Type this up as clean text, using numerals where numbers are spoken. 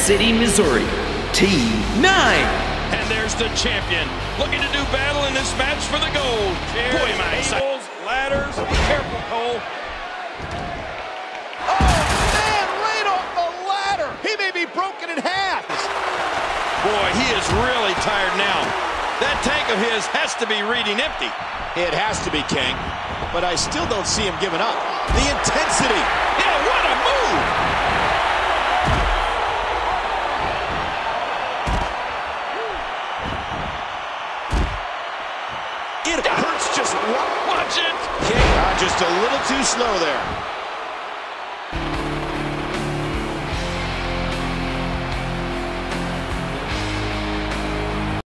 City, Missouri, T9. And there's the champion, looking to do battle in this match for the gold. Boy, my tables, ladders, be careful, Cole. Oh, man, right off the ladder. He may be broken in half. Boy, he is really tired now. That tank of his has to be reading empty. It has to be, King. But I still don't see him giving up. The intensity. Yeah, what a move. It hurts just watch it. King, just a little too slow there.